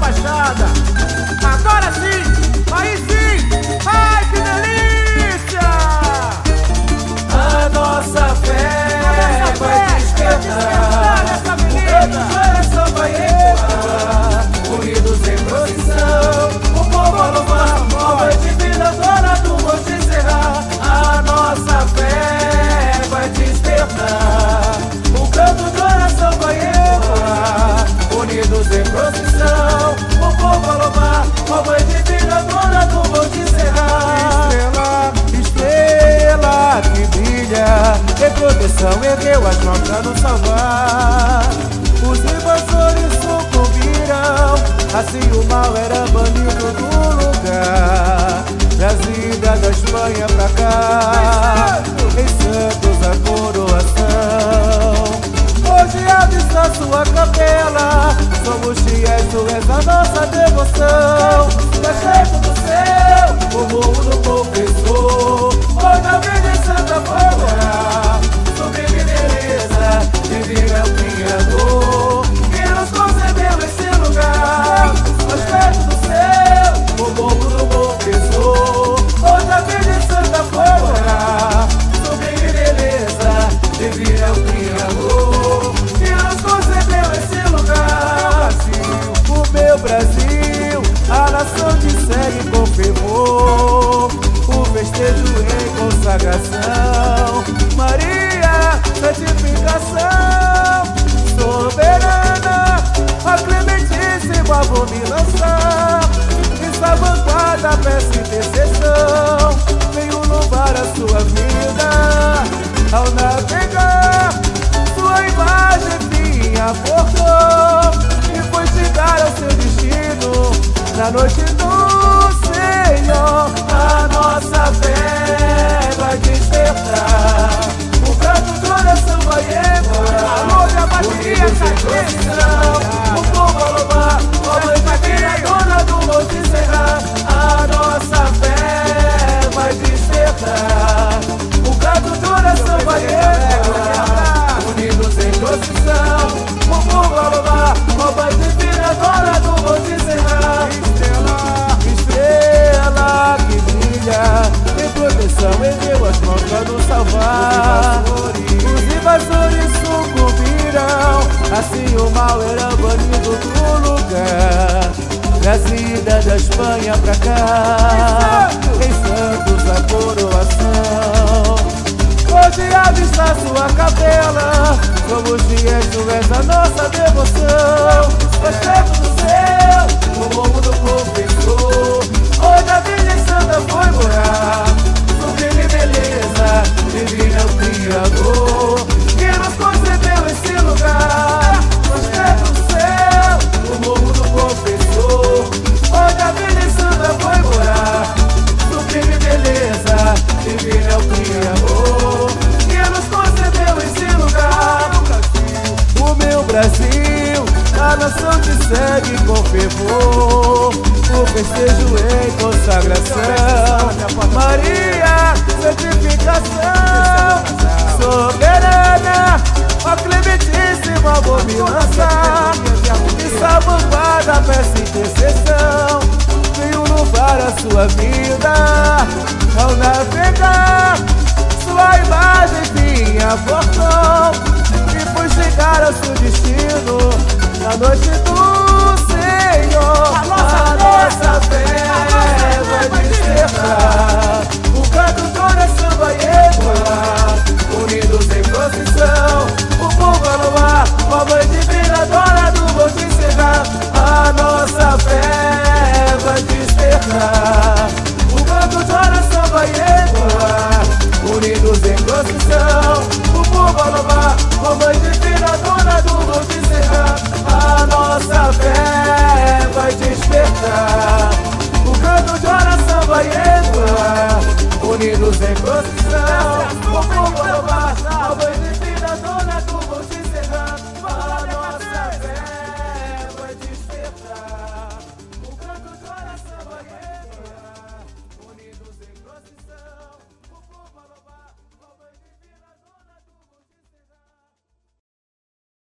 Baixada. Agora sim, aí sim, ai que delícia! A nossa fé vai despertar, o coração vai ecoar, unidos em procissão, o povo a louvar, obra divina, dona do Monte Serra. A nossa fé vai despertar, o canto do coração vai ecoar, unidos em procissão, o povo a louvar, obra divina, dona do Monte Serra. Estrela que brilha, em proteção ergueu as mãos pra nos salvar. Os invasores sucumbiram, assim o mal era banido do lugar. Trazida da Espanha pra cá, em Santos a coroação. Hoje avista sua capela, somos fiéis, tu és a nossa devoção. Da jeito do céu, o mundo confessou, hoje a Virgem Santa foi morar. Sublime beleza, divina é o Criador, que nos concedeu esse lugar. Mas perto do céu, o mundo confessou, hoje a Virgem Santa foi morar. Sublime beleza, divina é o Criador, que nos concedeu esse lugar. O meu Brasil, a nação te segue com fervor, o festejo em consagração. Maria, santificação, soberana, a clementíssima vou me lançar. Nessa vanguarda peço intercessão, venho louvar a sua vida. Ao navegar, sua imagem vinha portou, e foi chegar ao seu destino na noite do Senhor. A nossa fé vai despertar, o canto do coração vai ecoar. Alô, minha bateria, o povo a louvar, a mãe divina, dona do Monte Serra. A nossa fé vai despertar, o canto do coração vai ecoar. Unidos em procissão, o povo a louvar, a mãe divina, dona do Monte Serra. Estrela que brilha, em proteção ergueu as mãos pra nos salvar. Os invasores sucumbiram, assim o mal era banido do lugar. Trazida da Espanha pra cá, em Santos a coroação. Hoje avista sua capela, somos fiéis, tu és a nossa devoção. Mas perto do céu, o mundo confessou, hoje a Virgem Santa foi morar. Sublime beleza, divina é o Criador, que nos concedeu esse lugar. Mas perto do céu, o mundo confessou, hoje a Virgem Santa foi morar. Sublime beleza, divina é o Criador, que nos concedeu esse lugar. O meu Brasil, a nação te segue com fervor, o festejo em consagração. Maria, santificação, soberana, ó clementíssima vou me lançar. Nessa vanguarda peço intercessão, venho louvar a sua vida. Ao navegar, sua imagem vinha portão, e foi chegar ao seu destino na noite do Senhor. A nossa fé vai despertar,